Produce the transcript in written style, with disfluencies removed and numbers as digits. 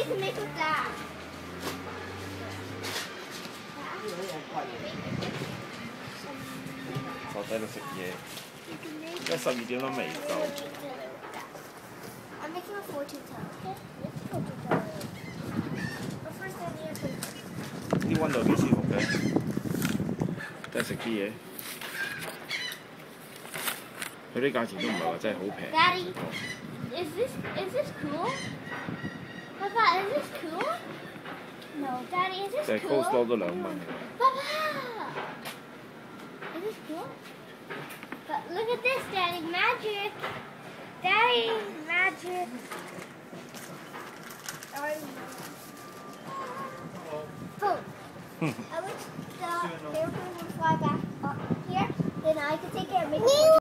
you can make with that. 坐低度食嘢，而家12點都未到。 I'm making a fortune teller. Fortune teller. But first I need a paper. 啲温度幾舒服嘅，都係食啲嘢。佢啲價錢都唔係話真係好平。 Daddy, is this cool? Papa, is this cool? No, Daddy, is this 就係 cool? coleslaw 都2蚊。 Papa, is this cool? But look at this, Daddy, magic. Daddy, magic. Boom. I wish the airplane would fly back up here, then I could take it and make it.